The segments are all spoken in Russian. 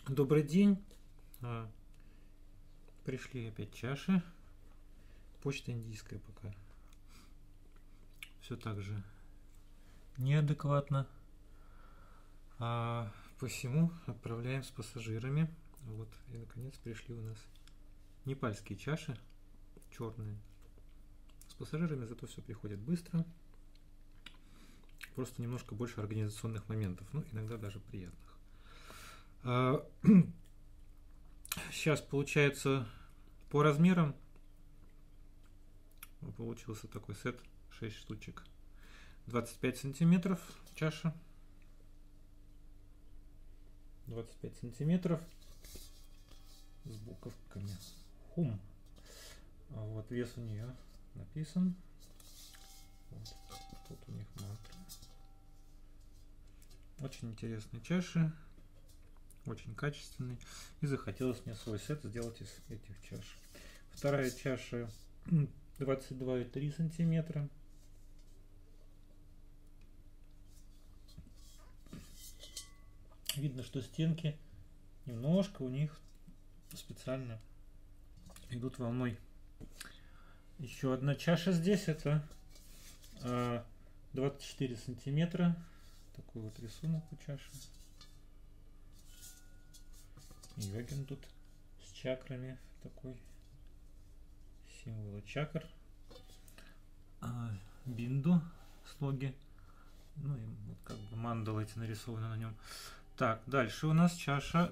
Добрый день. А, Пришли опять чаши. Почта индийская пока. Все так же неадекватно. Посему отправляем с пассажирами. Вот, и наконец пришли у нас непальские чаши, черные. С пассажирами зато все приходит быстро. Просто немножко больше организационных моментов, ну, иногда даже приятных. Сейчас получается по размерам получился такой сет 6 штучек. 25 сантиметров чаша. 25 сантиметров с буковками хум. Вот вес у нее написан. Вот. Тут у них мантры. Очень интересные чаши. Очень качественный. И захотелось мне свой сет сделать из этих чаш. Вторая чаша 22,3 сантиметра. Видно, что стенки немножко у них специально идут волной. Еще одна чаша здесь, это 24 сантиметра. Такой вот рисунок у чаши. Йогин тут с чакрами, такой символ чакр. Бинду слоги. Ну и вот как бы мандалы эти нарисованы на нем. Так, дальше у нас чаша.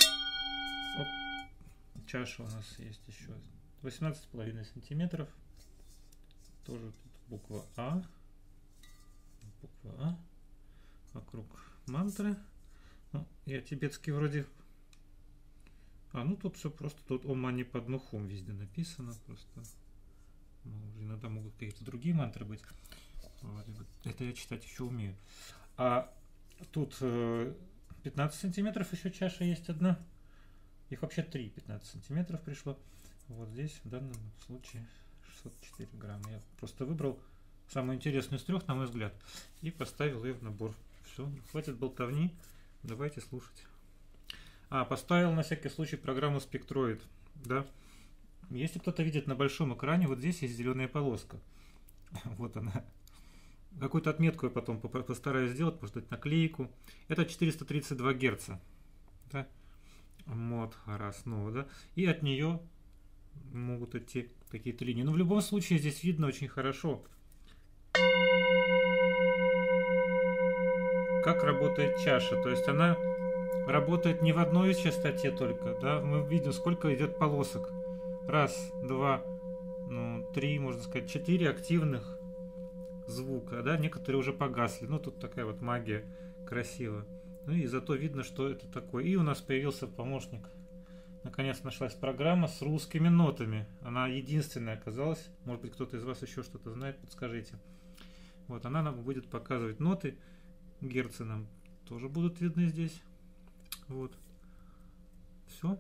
Чаша у нас есть еще 18,5 сантиметров. Тоже тут буква А. Буква А. Вокруг мантры. Ну, я тибетский вроде. Ну тут все просто, тут Ом Мани Падме Хум везде написано, просто иногда могут какие-то другие мантры быть. Вот, это я читать еще умею. Тут 15 сантиметров еще чаша есть одна. Их вообще 3, 15 сантиметров пришло. Вот здесь в данном случае 604 грамма. Я просто выбрал самую интересную из трех, на мой взгляд, и поставил ее в набор. Все, хватит болтовни, давайте слушать. Поставил на всякий случай программу Spectroid. Да? Если кто-то видит на большом экране, вот здесь есть зеленая полоска. Вот она. Какую-то отметку я потом постараюсь сделать, потому что это наклейку. Это 432 Гц. Да? Вот, раз, ну, да. И от нее могут идти какие-то линии. Но в любом случае здесь видно очень хорошо, как работает чаша. То есть она работает не в одной частоте только, да, мы видим, сколько идет полосок. Раз, два, три, можно сказать, 4 активных звука, да, некоторые уже погасли. Ну, тут такая вот магия, красиво. Ну и зато видно, что это такое. И у нас появился помощник. Наконец нашлась программа с русскими нотами. Она единственная оказалась. Может быть, кто-то из вас еще что-то знает, подскажите. Вот, она нам будет показывать ноты. Герцы нам тоже будут видны здесь. Вот. Все.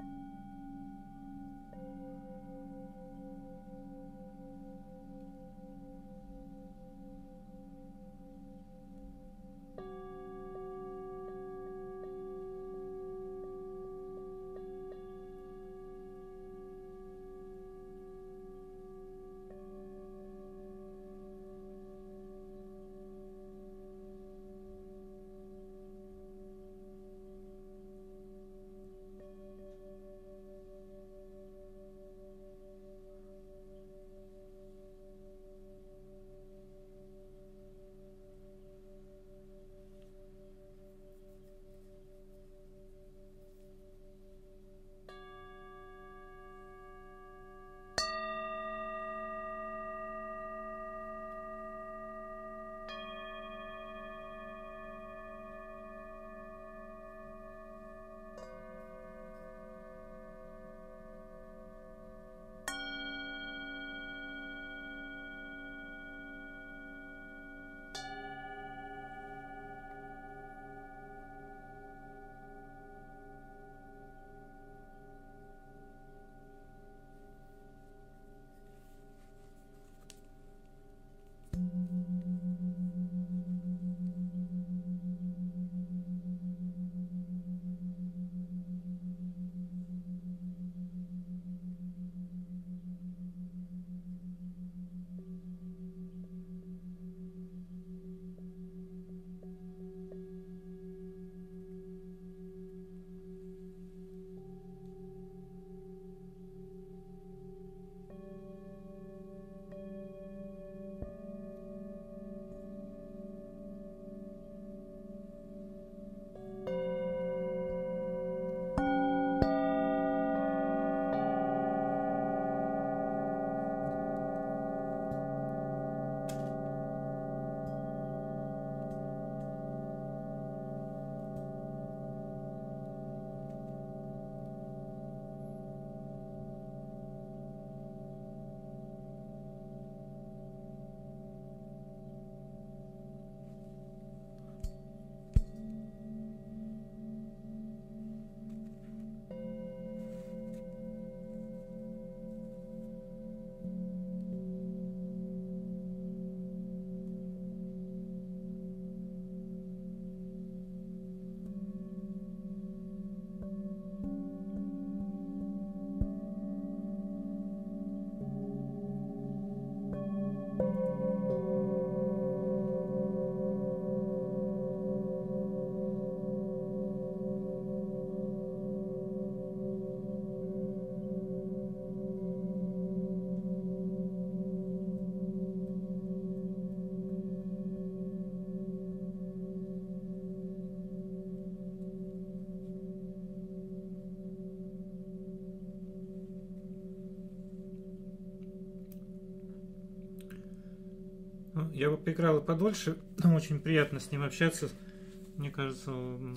Я бы поиграл и подольше, там очень приятно с ним общаться. Мне кажется,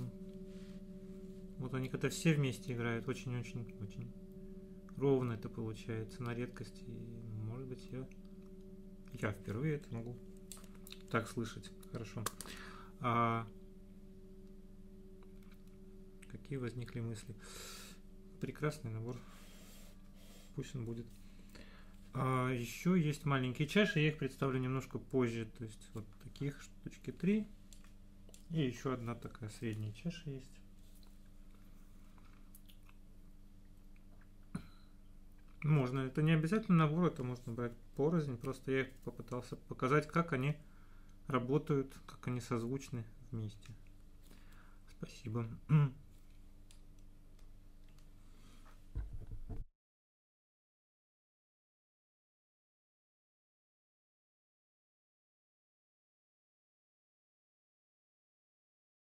вот они когда все вместе играют, очень-очень-очень ровно это получается, на редкость. И, может быть, я впервые это могу так слышать. Хорошо. Какие возникли мысли? Прекрасный набор. Пусть он будет. Еще есть маленькие чаши, я их представлю немножко позже. То есть вот таких штучки 3. И еще одна такая средняя чаша есть. Можно, это не обязательно набор, это можно брать порознь. Просто я попытался показать, как они работают, как они созвучны вместе. Спасибо.